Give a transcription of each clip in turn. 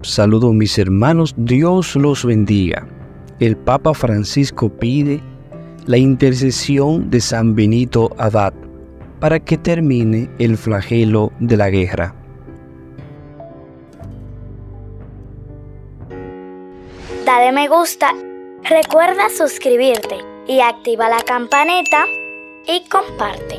Saludos mis hermanos, Dios los bendiga. El Papa Francisco pide la intercesión de San Benito Abad para que termine el flagelo de la guerra. Dale me gusta, recuerda suscribirte y activa la campanita y comparte.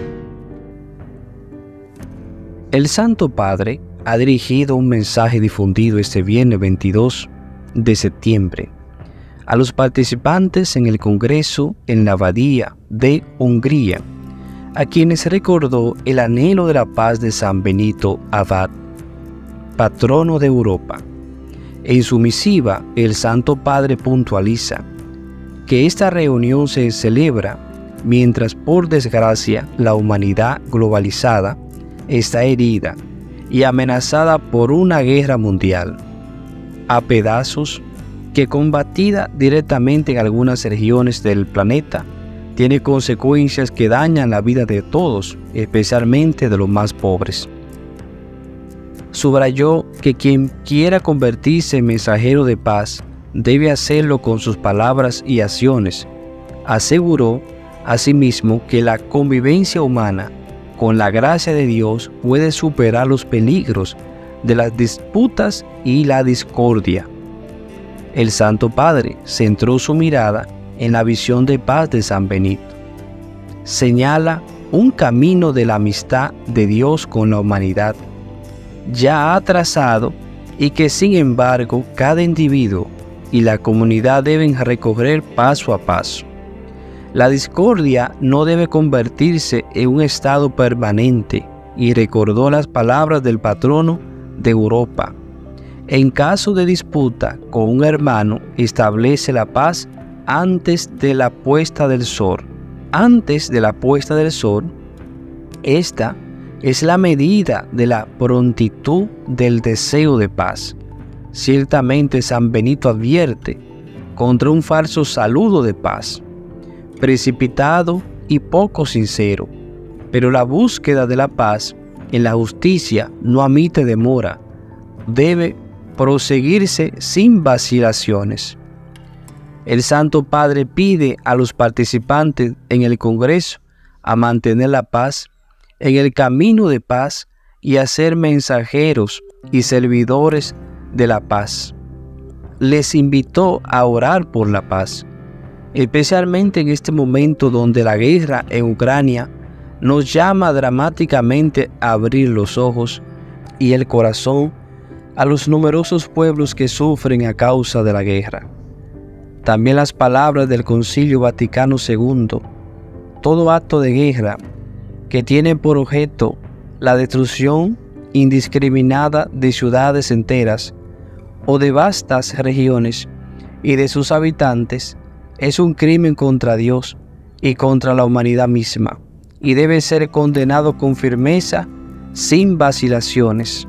El Santo Padre ha dirigido un mensaje difundido este viernes 22 de septiembre a los participantes en el Congreso en la Abadía de Hungría, a quienes recordó el anhelo de la paz de San Benito Abad, patrono de Europa. En su misiva, el Santo Padre puntualiza que esta reunión se celebra mientras, por desgracia, la humanidad globalizada está herida y amenazada por una guerra mundial, a pedazos, que combatida directamente en algunas regiones del planeta, tiene consecuencias que dañan la vida de todos, especialmente de los más pobres. Subrayó que quien quiera convertirse en mensajero de paz debe hacerlo con sus palabras y acciones. Aseguró asimismo que la convivencia humana con la gracia de Dios puede superar los peligros de las disputas y la discordia. El Santo Padre centró su mirada en la visión de paz de San Benito. Señala un camino de la amistad de Dios con la humanidad, ya ha trazado, y que sin embargo cada individuo y la comunidad deben recorrer paso a paso. La discordia no debe convertirse en un estado permanente, y recordó las palabras del patrono de Europa. En caso de disputa con un hermano, establece la paz antes de la puesta del sol. Antes de la puesta del sol, esta es la medida de la prontitud del deseo de paz. Ciertamente San Benito advierte contra un falso saludo de paz, precipitado y poco sincero, pero la búsqueda de la paz en la justicia no admite demora, debe proseguirse sin vacilaciones. El Santo Padre pide a los participantes en el Congreso a mantener la paz en el camino de paz y a ser mensajeros y servidores de la paz. Les invitó a orar por la paz, especialmente en este momento donde la guerra en Ucrania nos llama dramáticamente a abrir los ojos y el corazón a los numerosos pueblos que sufren a causa de la guerra. También las palabras del Concilio Vaticano II: todo acto de guerra que tiene por objeto la destrucción indiscriminada de ciudades enteras o de vastas regiones y de sus habitantes, es un crimen contra Dios y contra la humanidad misma, y debe ser condenado con firmeza, sin vacilaciones.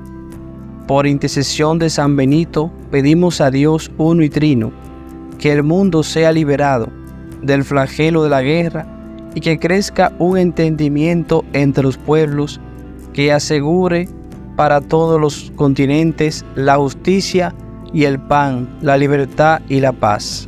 Por intercesión de San Benito, pedimos a Dios uno y trino, que el mundo sea liberado del flagelo de la guerra y que crezca un entendimiento entre los pueblos que asegure para todos los continentes la justicia y el pan, la libertad y la paz.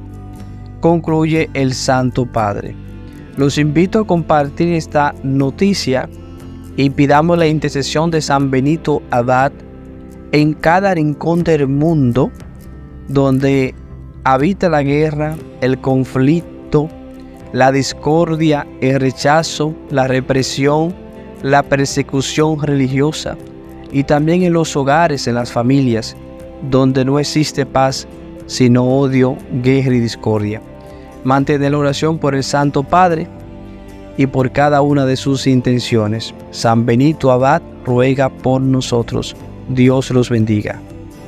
Concluye el Santo Padre. Los invito a compartir esta noticia y pidamos la intercesión de San Benito Abad en cada rincón del mundo donde habita la guerra, el conflicto, la discordia, el rechazo, la represión, la persecución religiosa, y también en los hogares, en las familias, donde no existe paz, sino odio, guerra y discordia. Mantener la oración por el Santo Padre y por cada una de sus intenciones. San Benito Abad ruega por nosotros. Dios los bendiga.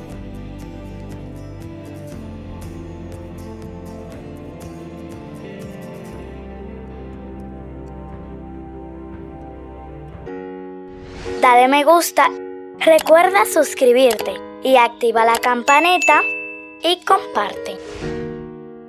Dale me gusta, recuerda suscribirte y activa la campanita y comparte.